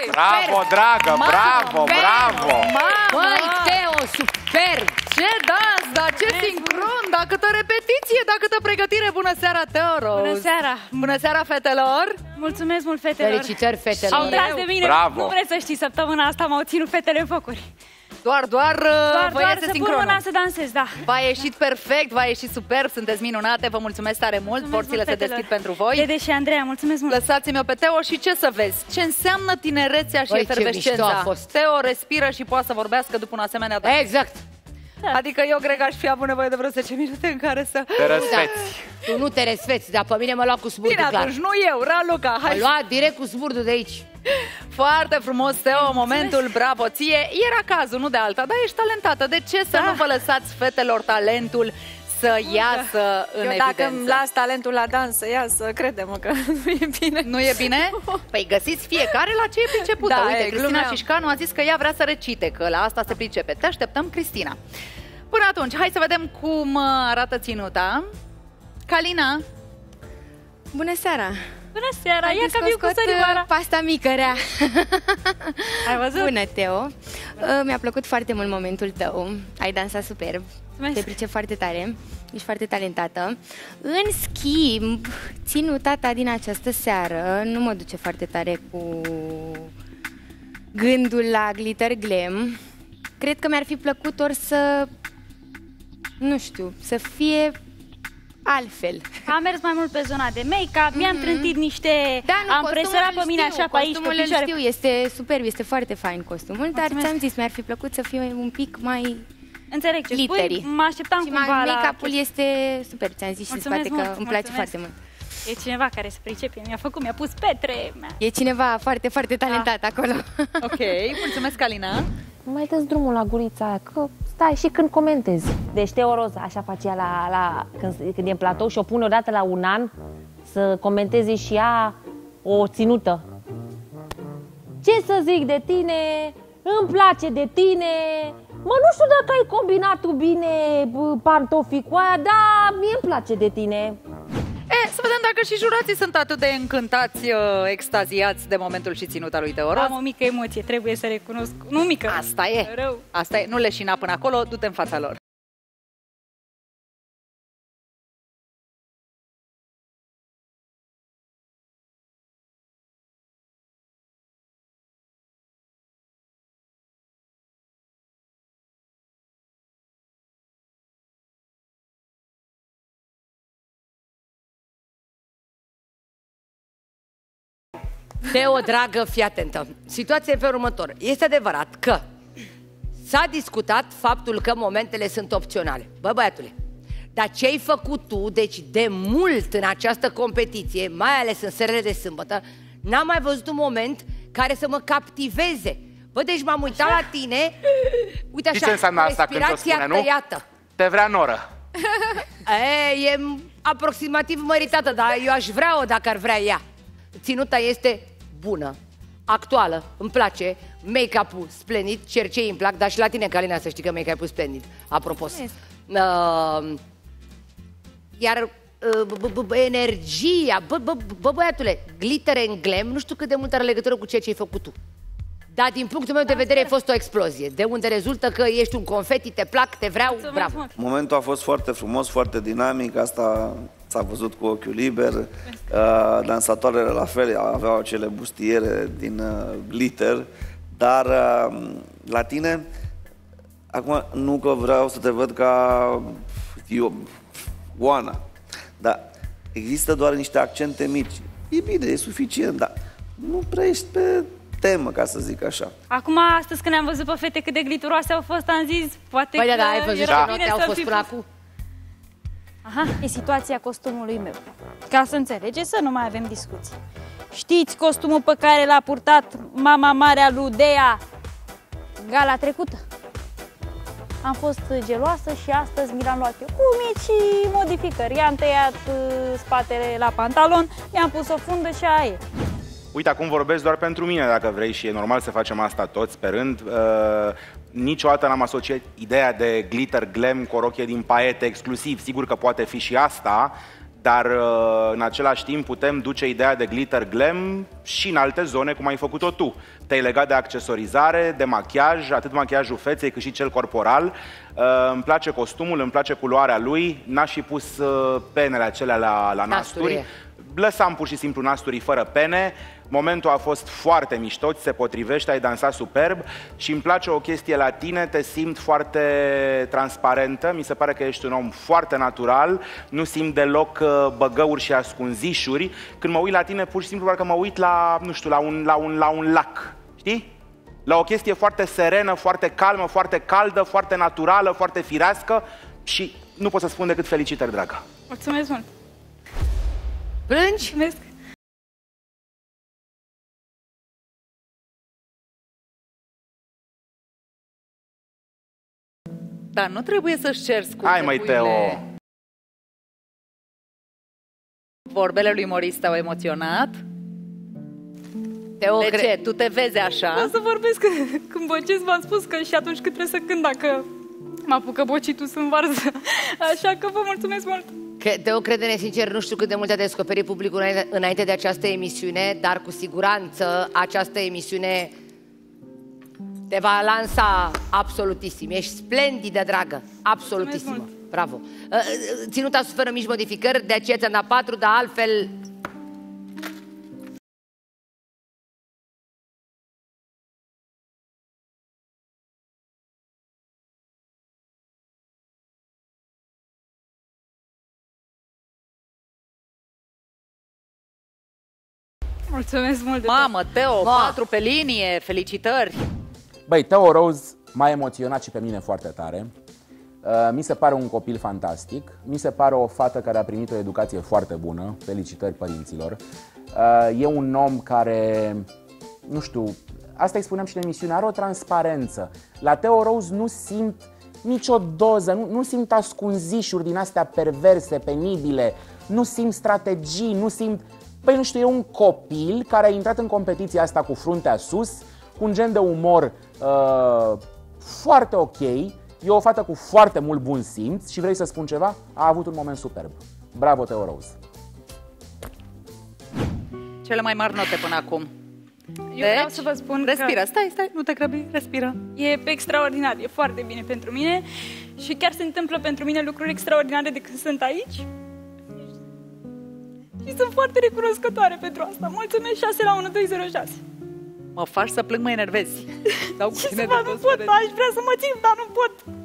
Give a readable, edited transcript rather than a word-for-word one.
Bravo, dragă, bravo, bravo! Băi, Teo, superb! Ce dans, dar ce sincron, da câtă repetiție, da câtă pregătire. Bună seara, Teo Rose! Bună seara! Bună seara, fetelor! Mulțumesc mult, fetelor! Felicitări, fetelor! Au tras de mine, bravo. nu vreți să știi, săptămâna asta m-au ținut fetele în focuri. Doar vă iese să pun sincronul. mâna să dansez, da. V-a ieșit perfect, v-a ieșit superb, sunteți minunate, vă mulțumesc tare mult, porțile se deschid pentru voi. Dede și Andreea, mulțumesc mult. Lăsați-mi-o pe Teo și ce să vezi? Ce înseamnă tinerețea și Băi, ce mișto a efervescența? fost. Teo respiră și poate să vorbească după un asemenea dans. Exact! Adică eu cred că aș fi avut nevoie de vreo 10 minute în care să... Te răsfeți. Tu nu te resfeți, dar pe mine mă lua cu smurdul, Bine, clar. atunci, nu eu, Raluca, hai. Mă lua direct cu smurdul de aici. Foarte frumos, Teo, momentul, bravo ție. Era cazul, nu de alta, dar ești talentată. De ce să nu vă lăsați fetelor talentul să iasă în evidență? Dacă îmi las talentul la dans să iasă, crede-mă că nu e bine. Nu e bine? Păi găsiți fiecare la ce e pricepută. Da, Uite, e, Cristina glumeam. Cișcanu a zis că ea vrea să recite, că la asta se pricepe. Te așteptăm, Cristina. Până atunci, hai să vedem cum arată ținuta. Calina. Bună seara! Bună seara, ia că viu cu sărioara. Pasta mică rea. Ai văzut? Bună, Teo! Mi-a plăcut foarte mult momentul tău. Ai dansat superb. Mulțumesc. Te pricep foarte tare. Ești foarte talentată. În schimb, ținuta ta din această seară nu mă duce foarte tare cu gândul la Glitter Glam. Cred că mi-ar fi plăcut ori să, nu știu, să fie altfel. Am mers mai mult pe zona de make-up, mi-am trântit niște... am presărat pe mine așa pe aici, pe costumul îl picioare. știu, este superb, este foarte fain costumul, dar Mulțumesc. ți-am zis, mi-ar fi plăcut să fie un pic mai Înțeleg ce spui, glittery. mă așteptam și cumva la... make-up-ul este superb, ți-am zis și în Mulțumesc spate că mult, îmi place mulțumesc. foarte mult. E cineva care se pricepe, mi-a pus petre. E cineva foarte, foarte talentat acolo. Ok, mulțumesc, Calina. Nu mai dă drumul la gurița aia, că stai și când comentezi. Deci Teo Roz, așa face ea când e în platou și o pune odată la un an să comenteze și ea o ținută. Ce să zic de tine? Îmi place de tine. Mă, nu știu dacă ai combinat tu bine pantofii cu aia, dar mie îmi place de tine. Să vedem dacă și jurații sunt atât de încântați, extaziați de momentul și ținuta lui Teo Roz. Am o mică emoție, trebuie să recunosc. Nu mică. Asta e. Rău. Asta e. Nu leșina până acolo, du-te în fața lor. Teo, dragă, fii atentă. Situația e pe următor. Este adevărat că s-a discutat faptul că momentele sunt opționale. Bă, băiatule, dar ce ai făcut tu, deci de mult în această competiție, mai ales în serile de sâmbătă, n-am mai văzut un moment care să mă captiveze. Bă, deci m-am uitat la tine, uite așa, Știi ce înseamnă asta când o spune, nu? tăiată. Te vrea noră. E aproximativ măritată, dar eu aș vrea-o dacă ar vrea ea. Ținuta este bună, actuală, îmi place, make-up-ul splendid, cercei îmi plac, dar și la tine, Calina, să știi că make-up-ul splendid, apropo. Iar energia, bă, băiatule, glitter and glam, nu știu cât de mult are legătură cu ceea ce ai făcut tu. Dar din punctul meu de vedere a fost o explozie, de unde rezultă că ești un confeti, te plac, te vreau, bravo. Momentul a fost foarte frumos, foarte dinamic, asta s-a văzut cu ochiul liber. Dansatoarele la fel aveau acele bustiere din glitter, dar la tine, acum nu că vreau să te văd ca Oana, dar există doar niște accente mici. E bine, e suficient, dar nu prea ești pe temă, ca să zic așa. Acum, astăzi când am văzut pe fete cât de glitteroase au fost, am zis, poate Păi că da, ai văzut era că bine au să fost fi până pus. acum? Aha, e situația costumului meu. Ca să înțelegeți, să nu mai avem discuții. Știți costumul pe care l-a purtat mama marea lui Dea gala trecută? Am fost geloasă și astăzi mi l-am luat eu cu mici modificări. I-am tăiat spatele la pantalon, i-am pus o fundă și aia e. Uite, acum vorbesc doar pentru mine, dacă vrei, și e normal să facem asta toți pe rând. Niciodată n-am asociat ideea de glitter glam cu o rochie din paiete exclusiv. Sigur că poate fi și asta, dar în același timp putem duce ideea de glitter glam și în alte zone, cum ai făcut-o tu. Te-ai legat de accesorizare, de machiaj, atât machiajul feței cât și cel corporal. Îmi place costumul, îmi place culoarea lui, n-aș fi pus penele acelea la nasturi. Lăsam pur și simplu nasturii fără pene. Momentul a fost foarte mișto, ți se potrivește, ai dansat superb și îmi place o chestie la tine, te simt foarte transparentă, mi se pare că ești un om foarte natural, nu simt deloc băgăuri și ascunzișuri. Când mă uit la tine, pur și simplu parcă mă uit la, nu știu, la un lac, știi? La o chestie foarte serenă, foarte calmă, foarte caldă, foarte naturală, foarte firească și nu pot să spun decât felicitări, dragă. Mulțumesc mult! Plângi? Mulțumesc! Dar nu trebuie să-și cer scuze. Hai, măi, Teo! Vorbele lui Maurice te-au emoționat? Teo, De ce? Tu te vezi așa? O să vorbesc când bocesc, v-am spus că și atunci când trebuie să cânt, dacă mă apucă bocitul, sunt varză. Așa că vă mulțumesc mult! Teo, crede-ne sincer, nu știu cât de mult a descoperit publicul înainte de această emisiune, dar cu siguranță această emisiune te va lansa absolutisim. Ești splendidă, dragă, absolutisimă. Bravo. Ținuta suferă mici modificări, de aceea ți-am dat 4, dar altfel... Mulțumesc mult! Mamă, Teo, 4 pe linie, felicitări! Băi, Teo Rose m-a emoționat și pe mine foarte tare. Mi se pare un copil fantastic. Mi se pare o fată care a primit o educație foarte bună. Felicitări părinților. E un om care, nu știu, asta îi spuneam și în emisiune, are o transparență. La Teo Rose nu simt nicio doză, nu simt ascunzișuri din astea perverse, penibile, nu simt strategii, nu simt... Păi nu știu, e un copil care a intrat în competiția asta cu fruntea sus, cu un gen de umor foarte ok. E o fată cu foarte mult bun simț și vrei să spun ceva? A avut un moment superb. Bravo, Teo Rose! Cele mai mari note până acum. Eu vreau să vă spun respiră, că... stai, nu te grăbi, respiră. E extraordinar, e foarte bine pentru mine și chiar se întâmplă pentru mine lucruri extraordinare de când sunt aici. Și sunt foarte recunoscătoare pentru asta. Mulțumesc, 6/1206. Mă faci să plâng, mă enervezi. Ce să fac, nu pot, aș vrea să mă țin, dar nu pot.